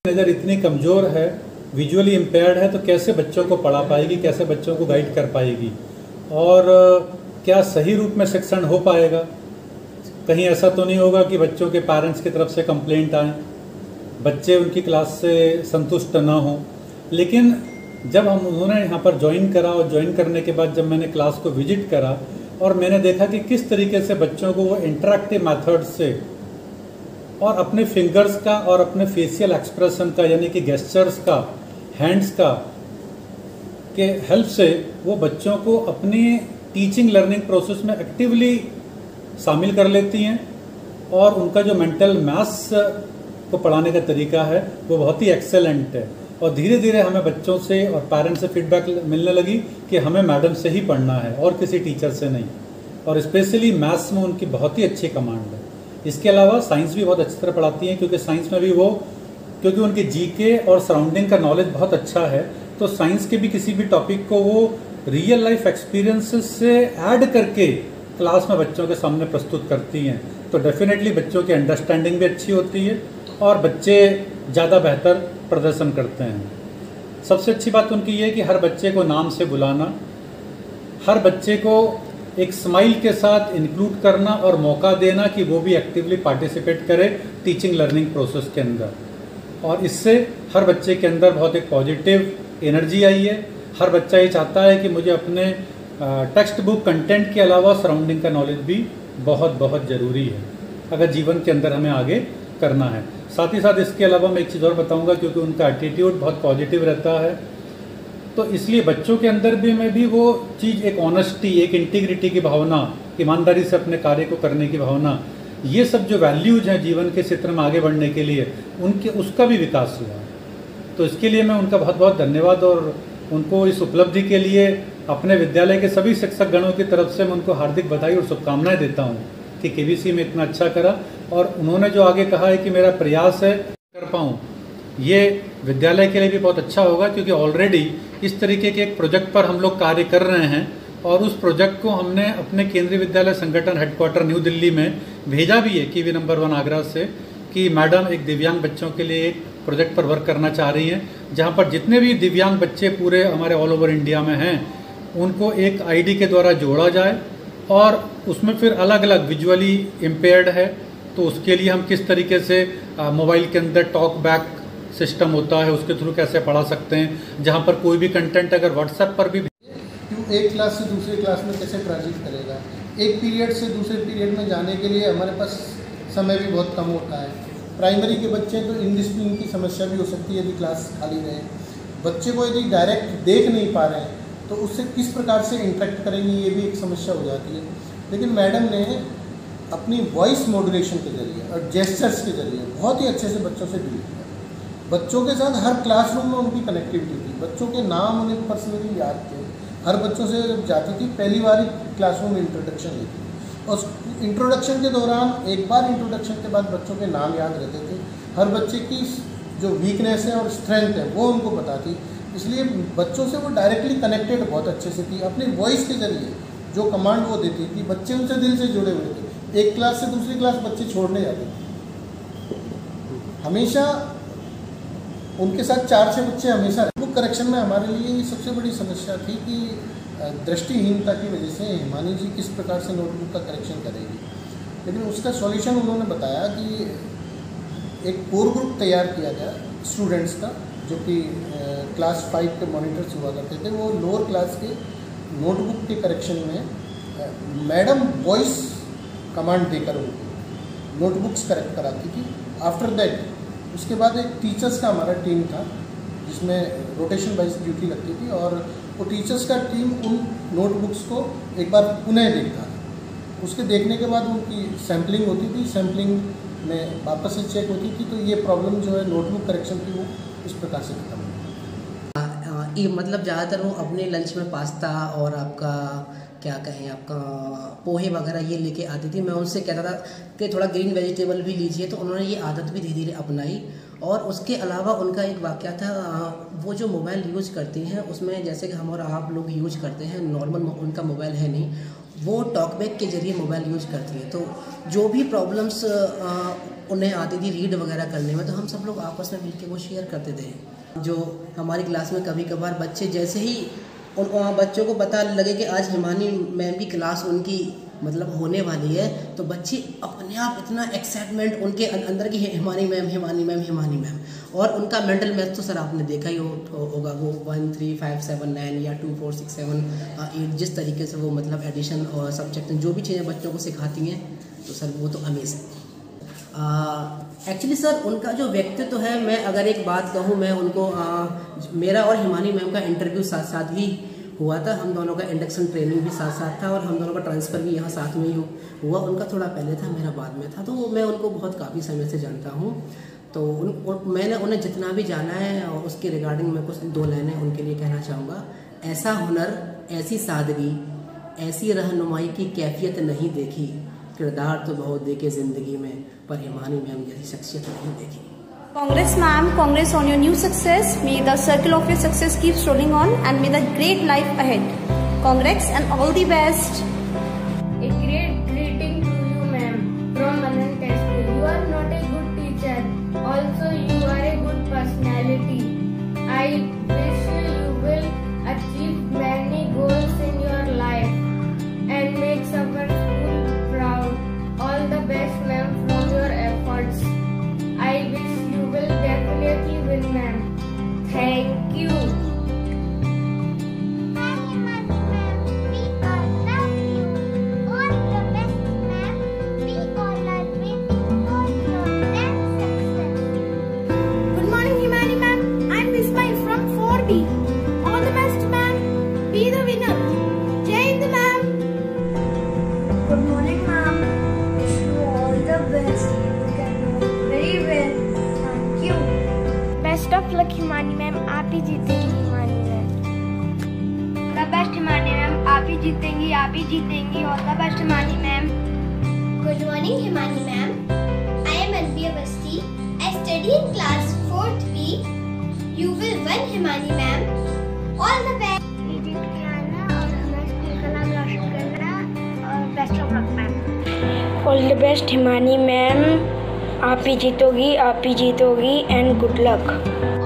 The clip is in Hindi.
नज़र इतनी कमज़ोर है, विजुअली इम्पेयर्ड है, तो कैसे बच्चों को पढ़ा पाएगी, कैसे बच्चों को गाइड कर पाएगी और क्या सही रूप में शिक्षण हो पाएगा। कहीं ऐसा तो नहीं होगा कि बच्चों के पेरेंट्स की तरफ से कंप्लेंट आए, बच्चे उनकी क्लास से संतुष्ट ना हों। लेकिन जब उन्होंने यहाँ पर ज्वाइन करा और ज्वाइन करने के बाद जब मैंने क्लास को विजिट करा और मैंने देखा कि किस तरीके से बच्चों को वो इंटरैक्टिव मेथड से और अपने फिंगर्स का और अपने फेशियल एक्सप्रेशन का यानी कि गेस्चर्स का, हैंड्स का के हेल्प से वो बच्चों को अपनी टीचिंग लर्निंग प्रोसेस में एक्टिवली शामिल कर लेती हैं और उनका जो मेंटल मैथ्स को पढ़ाने का तरीका है वो बहुत ही एक्सेलेंट है। और धीरे धीरे हमें बच्चों से और पेरेंट्स से फीडबैक मिलने लगी कि हमें मैडम से ही पढ़ना है और किसी टीचर से नहीं। और स्पेशली मैथ्स में उनकी बहुत ही अच्छी कमांड है। इसके अलावा साइंस भी बहुत अच्छी तरह पढ़ाती हैं, क्योंकि साइंस में भी वो क्योंकि उनकी जीके और सराउंडिंग का नॉलेज बहुत अच्छा है, तो साइंस के भी किसी भी टॉपिक को वो रियल लाइफ एक्सपीरियंसेस से ऐड करके क्लास में बच्चों के सामने प्रस्तुत करती हैं। तो डेफिनेटली बच्चों की अंडरस्टैंडिंग भी अच्छी होती है और बच्चे ज़्यादा बेहतर प्रदर्शन करते हैं। सबसे अच्छी बात उनकी ये है कि हर बच्चे को नाम से बुलाना, हर बच्चे को एक स्माइल के साथ इंक्लूड करना और मौका देना कि वो भी एक्टिवली पार्टिसिपेट करे टीचिंग लर्निंग प्रोसेस के अंदर। और इससे हर बच्चे के अंदर बहुत एक पॉजिटिव एनर्जी आई है। हर बच्चा ये चाहता है कि मुझे अपने टेक्स्ट बुक कंटेंट के अलावा सराउंडिंग का नॉलेज भी बहुत बहुत ज़रूरी है अगर जीवन के अंदर हमें आगे करना है। साथ ही साथ इसके अलावा मैं एक चीज़ और बताऊंगा, क्योंकि उनका एटीट्यूड बहुत पॉजिटिव रहता है, तो इसलिए बच्चों के अंदर भी वो चीज़, एक ऑनेस्टी, एक इंटीग्रिटी की भावना, ईमानदारी से अपने कार्य को करने की भावना, ये सब जो वैल्यूज हैं जीवन के क्षेत्र में आगे बढ़ने के लिए, उनके उसका भी विकास हुआ। तो इसके लिए मैं उनका बहुत बहुत धन्यवाद और उनको इस उपलब्धि के लिए अपने विद्यालय के सभी शिक्षक गणों की तरफ से मैं उनको हार्दिक बधाई और शुभकामनाएं देता हूँ कि केवीसी में इतना अच्छा करा। और उन्होंने जो आगे कहा है कि मेरा प्रयास है कर पाऊँ, ये विद्यालय के लिए भी बहुत अच्छा होगा, क्योंकि ऑलरेडी इस तरीके के एक प्रोजेक्ट पर हम लोग कार्य कर रहे हैं और उस प्रोजेक्ट को हमने अपने केंद्रीय विद्यालय संगठन हेडक्वार्टर न्यू दिल्ली में भेजा भी है, कीवी नंबर 1 आगरा से, कि मैडम एक दिव्यांग बच्चों के लिए एक प्रोजेक्ट पर वर्क करना चाह रही हैं, जहां पर जितने भी दिव्यांग बच्चे पूरे हमारे ऑल ओवर इंडिया में हैं उनको एक आईडी के द्वारा जोड़ा जाए और उसमें फिर अलग अलग विजुअली इम्पेयर्ड है तो उसके लिए हम किस तरीके से मोबाइल के अंदर टॉक बैक सिस्टम होता है उसके थ्रू कैसे पढ़ा सकते हैं, जहां पर कोई भी कंटेंट अगर व्हाट्सएप पर भी एक क्लास से दूसरे क्लास में कैसे ट्रांजिट करेगा, एक पीरियड से दूसरे पीरियड में जाने के लिए हमारे पास समय भी बहुत कम होता है। प्राइमरी के बच्चे तो इंडिसिप्लिन की समस्या भी हो सकती है यदि क्लास खाली रहे। बच्चे को यदि डायरेक्ट देख नहीं पा रहे हैं तो उससे किस प्रकार से इंटरेक्ट करेंगे, ये भी एक समस्या हो जाती है। लेकिन मैडम ने अपनी वॉइस मॉड्यूलेशन के जरिए और जेस्चर्स के जरिए बहुत ही अच्छे से बच्चों से डील किया। बच्चों के साथ हर क्लासरूम में उनकी कनेक्टिविटी थी, बच्चों के नाम उन्हें पर्सनली याद थे। हर बच्चों से जब जाती थी पहली बार ही क्लासरूम में इंट्रोडक्शन लेती और इंट्रोडक्शन के दौरान एक बार इंट्रोडक्शन के बाद बच्चों के नाम याद रहते थे। हर बच्चे की जो वीकनेस है और स्ट्रेंथ है वो उनको बताती, इसलिए बच्चों से वो डायरेक्टली कनेक्टेड बहुत अच्छे से थी। अपनी वॉइस के जरिए जो कमांड वो देती थी बच्चे उनसे दिल से जुड़े हुए थे। एक क्लास से दूसरी क्लास बच्चे छोड़ने जाते थे, हमेशा उनके साथ 4-6 बच्चे हमेशा। बुक करेक्शन में हमारे लिए ये सबसे बड़ी समस्या थी कि दृष्टिहीनता की वजह से हिमानी जी किस प्रकार से नोटबुक का करेक्शन करेगी, लेकिन उसका सॉल्यूशन उन्होंने बताया कि एक कोर ग्रुप तैयार किया गया स्टूडेंट्स का, जो कि क्लास 5 के मॉनिटर्स हुआ करते थे। वो लोअर क्लास के नोटबुक के करेक्शन में मैडम वॉइस कमांड देकर उनको नोटबुक्स करेक्ट कराती थी। आफ्टर दैट उसके बाद एक टीचर्स का हमारा टीम था जिसमें रोटेशन वाइज ड्यूटी लगती थी और वो टीचर्स का टीम उन नोटबुक्स को एक बार पुनः देखता था। उसके देखने के बाद उनकी सैम्पलिंग होती थी, सैम्पलिंग में वापस से चेक होती थी, तो ये प्रॉब्लम जो है नोटबुक करेक्शन की वो इस प्रकार से खत्म हुई। ये मतलब ज़्यादातर वो अपने लंच में पास्ता और आपका क्या कहें आपका पोहे वगैरह ये लेके आती थी। मैं उनसे कहता था कि थोड़ा ग्रीन वेजिटेबल भी लीजिए, तो उन्होंने ये आदत भी धीरे धीरे अपनाई। और उसके अलावा उनका एक वाक़या था, वो जो मोबाइल यूज़ करती हैं उसमें जैसे कि हम और आप लोग यूज करते हैं नॉर्मल उनका मोबाइल है नहीं, वो टॉकबैक के ज़रिए मोबाइल यूज करती हैं। तो जो भी प्रॉब्लम्स उन्हें आती थी रीड वगैरह करने में, तो हम सब लोग आपस में मिलकर वो शेयर करते थे। जो हमारी क्लास में कभी कभार बच्चे जैसे ही उन बच्चों को पता लगे कि आज हिमानी मैम की क्लास उनकी मतलब होने वाली है, तो बच्चे अपने आप इतना एक्साइटमेंट उनके अंदर की Himani ma'am Himani ma'am Himani ma'am. और उनका मेंटल मैथ तो सर आपने देखा ही होगा, वो 1 3 5 7 9 या 2 4 6 7 8 जिस तरीके से वो मतलब एडिशन और सब्जेक्ट जो भी चीज़ें बच्चों को सिखाती हैं, तो सर वो तो अमेजिंग। एक्चुअली सर उनका जो व्यक्तित्व है, मैं अगर एक बात कहूँ, मैं उनको मेरा और हिमानी मैम का इंटरव्यू साथ साथ ही हुआ था। हम दोनों का इंडक्शन ट्रेनिंग भी साथ साथ था और हम दोनों का ट्रांसफ़र भी यहाँ साथ में ही हुआ। उनका थोड़ा पहले था, मेरा बाद में था, तो मैं उनको बहुत काफ़ी समय से जानता हूँ। तो मैंने उन्हें जितना भी जाना है और उसके रिगार्डिंग मैं कुछ 2 लाइनें उनके लिए कहना चाहूँगा। ऐसा हुनर, ऐसी सादगी, ऐसी रहनुमाई की कैफियत नहीं देखी, किरदार तो बहुत देखे ज़िंदगी में, पर हिमानी मैम जैसी शख्सियत नहीं देखी। Congrats ma'am, congrats on your new success. May the circle of your success keeps rolling on and may the great life ahead. Congrats and all the best. A great greeting to you ma'am from Anant SP. You are not a good teacher. Also you are a good personality. I wish you will achieve many goals in your life and make our school proud. All the best ma'am from your efforts. I wish you will definitely win ma'am. Thank you. Good morning Himani ma'am. I'm Vismay from 4B. All the best ma'am. Be the winner. Jai Hind ma'am. Good morning ma'am. Wish you all the best. You can do very well. Thank you. Best of luck Himani ma'am, आप ही जीतेंगी Himani ma'am. The best Himani ma'am, आप ही जीतेंगी, आप ही जीतेंगी। All the best Himani ma'am. Good morning Himani ma'am. I am Anbiya Basti. I study in class 4th B. You will win Himani ma'am. All the best. ये जीत के आना और हमारे स्कूल का नाम रोशन करना और best of luck ma'am. All the best Himani ma'am, आप ही जीतोगी, आप ही जीतोगी and good luck.